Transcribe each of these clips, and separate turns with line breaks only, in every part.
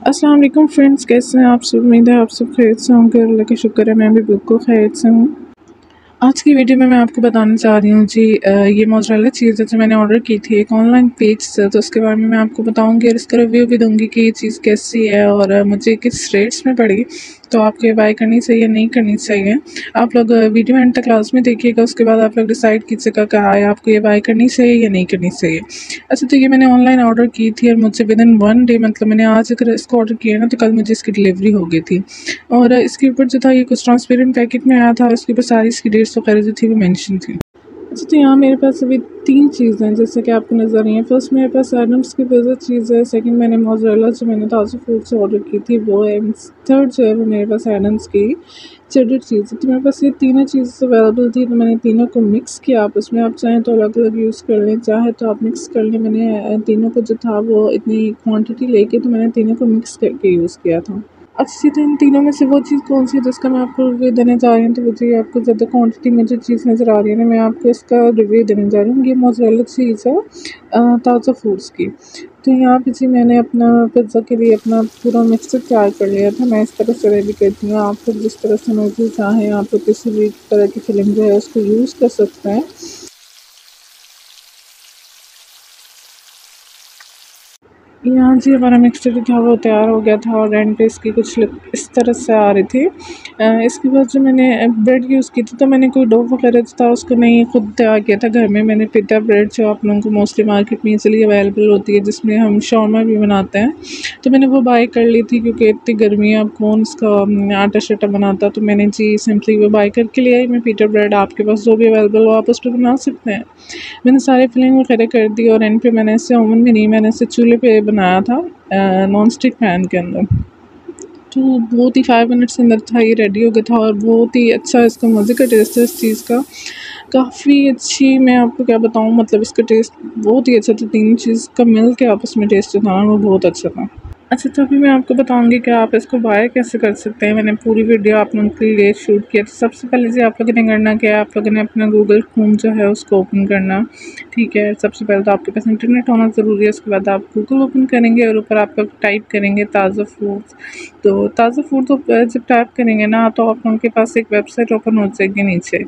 अस्सलाम वालेकुम फ्रेंड्स, कैसे हैं आप सब। उम्मीद है आप सब खैरियत से होंगे। अल्लाह का शुक्र है, मैं भी बिल्कुल खैरियत से हूँ। आज की वीडियो में मैं आपको बताना चाह रही हूँ जी, ये मोज़रेला चीज़ है जो मैंने ऑर्डर की थी एक ऑनलाइन पेज से, तो उसके बारे में मैं आपको बताऊँगी और इसका रिव्यू भी दूँगी कि ये चीज़ कैसी है और मुझे किस रेट्स में पड़ी, तो आपको ये बाय करनी चाहिए या नहीं करनी चाहिए। आप लोग वीडियो एंड तक लाज़मी देखिएगा, उसके बाद आप लोग डिसाइड कीजिएगा कि हाँ, आपको ये बाय करनी चाहिए या नहीं करनी चाहिए। अच्छा, तो ये मैंने ऑनलाइन ऑर्डर की थी और मुझे विदिन 1 डे, मतलब मैंने आज अगर इसको ऑर्डर किया ना तो कल मुझे इसकी डिलीवरी हो गई थी। और इसके ऊपर जो था ये कुछ ट्रांसपेरेंट पैकेट में आया था और उसके ऊपर सारी इसकी डेट्स वगैरह जो थी वो मेंशन थी। अच्छा, तो यहाँ मेरे पास अभी 3 चीज़ें हैं जैसे कि आपको नज़र आ रही हैं। फर्स्ट मेरे पास एडम्स की पिज़्ज़ा चीज़ है, सेकंड मैंने मोज़रेला जो मैंने ताज़ा फूड से ऑर्डर की थी वो है, थर्ड जो है वो मेरे पास एडम्स की चेडर चीज़ है। तो मेरे पास ये तीनों चीज़ अवेलेबल थी, तो मैंने तीनों को मिक्स किया आपस में। आप चाहें तो अलग अलग यूज़ कर लें, चाहे तो आप मिक्स कर लें। मैंने तीनों को जो था वो इतनी क्वान्टिटी लेके तो मैंने तीनों को मिक्स करके यूज़ किया था। अच्छी, तो इन तीनों में से वो चीज़ कौन सी है जिसका मैं आपको रिव्यू देने जा रही हूँ, तो वो जी आपको ज़्यादा क्वांटिटी में जो चीज़ नज़र आ रही है ना, मैं आपको इसका रिव्यू देने जा रही हूँ। ये मोज़रेला चीज़ है ताज़ा फूड्स की। तो यहाँ पे जी मैंने अपना पिज़्ज़ा के लिए अपना पूरा मिक्सचर तैयार कर लिया था। मैं इस तरह से रेडी करती हूँ, आप लोग जिस तरह से मर्ज़ी चाहें आप लोग किसी भी तरह की फिलिंग जो है उसको यूज़ कर सकते हैं। यहाँ जी हमारा मिक्सचर जो था वो तैयार हो गया था और एंड पे इसकी कुछ लुक इस तरह से आ रही थी। इसके बाद जो मैंने ब्रेड यूज़ की थी, तो मैंने कोई डो वगैरह जो था उसको नहीं खुद तैयार किया था घर में। मैंने पिटा ब्रेड जो आप लोगों को मोस्टली मार्केट में ईज़िली अवेलेबल होती है, जिसमें हम शौरमा भी बनाते हैं, तो मैंने वो बाय कर ली थी क्योंकि इतनी गर्मी है, अब कौन इसका आटा शटा बनाता। तो मैंने जी सिंपली वो बाय करके लिया ही। मैं पिटा ब्रेड आपके पास जो भी अवेलेबल हो आप उस पर बना सकते हैं। मैंने सारे फिलिंग वगैरह कर दी और एंड पे मैंने इसे ओवन में नहीं, मैंने इसे चूल्हे पे बनाया था नॉन स्टिक पैन के अंदर। तो बहुत ही 5 मिनट्स के अंदर था ये रेडी हो गया था और बहुत ही अच्छा इसका मज़े का टेस्ट है इस चीज़ का, काफ़ी अच्छी। मैं आपको क्या बताऊँ, मतलब इसका टेस्ट बहुत ही अच्छा था। तीनों चीज़ का मिल के आपस में टेस्ट जो था ना वो बहुत अच्छा था। अच्छा, तो अभी मैं आपको बताऊंगी कि आप इसको बाय कैसे कर सकते हैं। मैंने पूरी वीडियो आप लोगों के लिए शूट किया। तो सबसे पहले जी आप लोगों ने करना क्या है, आप लोगों ने अपना गूगल क्रोम जो है उसको ओपन करना। ठीक है, सबसे पहले तो आपके पास इंटरनेट होना ज़रूरी है। उसके बाद आप गूगल ओपन करेंगे और ऊपर आप लोग टाइप करेंगे ताज़ा फूड्स। तो ताज़ा फूड तो जब टाइप करेंगे ना तो आप लोगों के पास एक वेबसाइट ओपन हो जाएगी नीचे।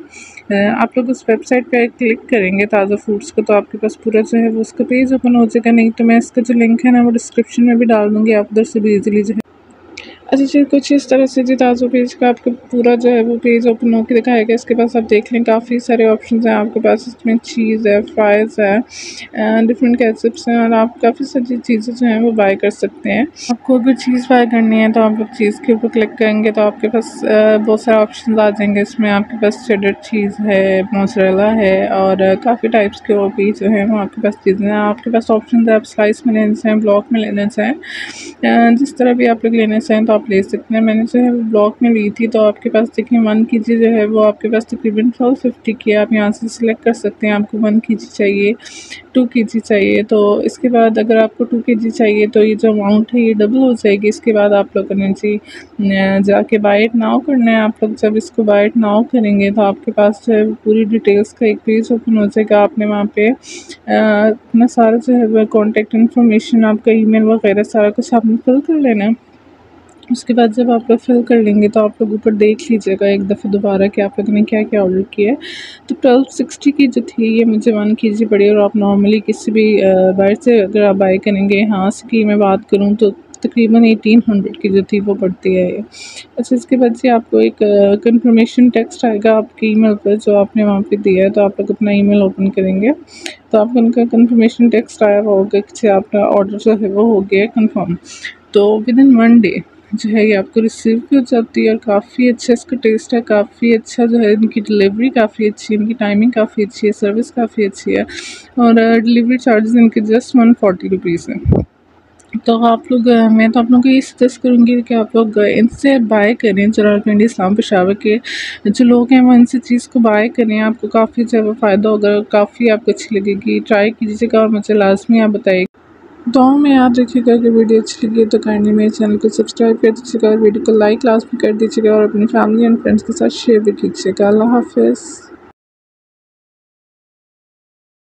आप लोग उस वेबसाइट पे क्लिक करेंगे ताज़ा फूड्स को, तो आपके पास पूरा जो है वो उसका पेज ओपन हो जाएगा। नहीं तो मैं इसका जो लिंक है ना वो डिस्क्रिप्शन में भी डाल दूँगी, आप उधर से भी ईज़िली जो है। अच्छा जी, कुछ इस तरह से जी ताज़ा पेज का आपको पूरा जो है वो पेज ओपन होकर दिखाएगा। इसके पास आप देख लें काफ़ी सारे ऑप्शंस हैं आपके पास। इसमें चीज़ है, फ्राइज़ है, डिफरेंट केचप्स हैं और आप काफ़ी सारी चीज़ें जो हैं वो बाय कर सकते हैं। आपको अगर चीज़ बाय करनी है तो आप लोग चीज़ के ऊपर क्लिक करेंगे तो आपके पास बहुत सारे ऑप्शंस आ जाएंगे। इसमें आपके पास चेडर चीज़ है, मोज़रेला है और काफ़ी टाइप्स के और भी जो है वो आपके पास चीज़ें हैं। आपके पास ऑप्शन है, आप स्लाइस में लेना चाहें, ब्लॉक में लेना चाहें, जिस तरह भी आप लोग लेना चाहें तो आप ले सकते हैं। मैंने जो है वो ब्लॉक में ली थी, तो आपके पास देखिए 1 केजी जो है वो आपके पास तकरीबन 1250 की है। आप यहाँ से सिलेक्ट कर सकते हैं आपको 1 केजी चाहिए, 2 केजी चाहिए। तो इसके बाद अगर आपको 2 केजी चाहिए तो ये जो अमाउंट है ये डबल हो जाएगी। इसके बाद आप लोगों ने जी जाके बाय इट नाउ करना है। आप लोग जब इसको बाय इट नाउ करेंगे तो आपके पास जो है पूरी डिटेल्स का एक पेज ओपन हो जाएगा। आपने वहाँ पे अपना सारा जो है वो कॉन्टैक्ट इन्फॉर्मेशन, आपका ईमेल वगैरह सारा कुछ आपने फिल कर लेना है। उसके बाद जब आप लोग फिल कर लेंगे तो आप लोग ऊपर देख लीजिएगा एक दफ़ा दोबारा कि आप लोगों ने क्या क्या ऑर्डर किया है। तो 1260 की जो थी ये मुझे 1 केजी पड़ी और आप नॉर्मली किसी भी बाहर से अगर आप बाय करेंगे, यहाँ से की मैं बात करूँ तो तकरीबन 1800 की जो थी वो पड़ती है ये। अच्छा, इसके बाद से आपको एक कंफर्मेशन टेक्स्ट आएगा आपके ईमेल पर जो आपने वहाँ पे दिया है। तो आप लोग अपना ईमेल ओपन करेंगे तो आपको उनका कंफर्मेशन टेक्स्ट आया हुआ होगा कि आपका ऑर्डर जो है वो हो गया कंफर्म। तो विदिन 1 डे जो है ये आपको रिसीव भी हो जाती है और काफ़ी अच्छा इसका टेस्ट है, काफ़ी अच्छा जो है। इनकी डिलीवरी काफ़ी अच्छी है, इनकी टाइमिंग काफ़ी अच्छी है, सर्विस काफ़ी अच्छी है और डिलीवरी चार्जेस इनके जस्ट 140 रुपीज़ हैं। तो आप लोग मैं तो आप लोगों को ये सजेस्ट करूँगी कि आप लोग इनसे बाय करें। जो रावलपिंडी इस्लाम पेशावर के जो लोग हैं वो इनसे चीज़ को बाय करें, आपको काफ़ी ज़्यादा फ़ायदा होगा, काफ़ी आपको अच्छी लगेगी। ट्राई कीजिएगा और मुझे लाजमी आप बताइए। दुआओं में याद रखिएगा कि वीडियो अच्छी लगी तो काइंडली मेरे चैनल को सब्सक्राइब कर दीजिएगा और वीडियो को लाइक लाजमी कर दीजिएगा और अपनी फैमिली एंड फ्रेंड्स के साथ शेयर भी कीजिएगा। अल्लाह हाफ़िज़।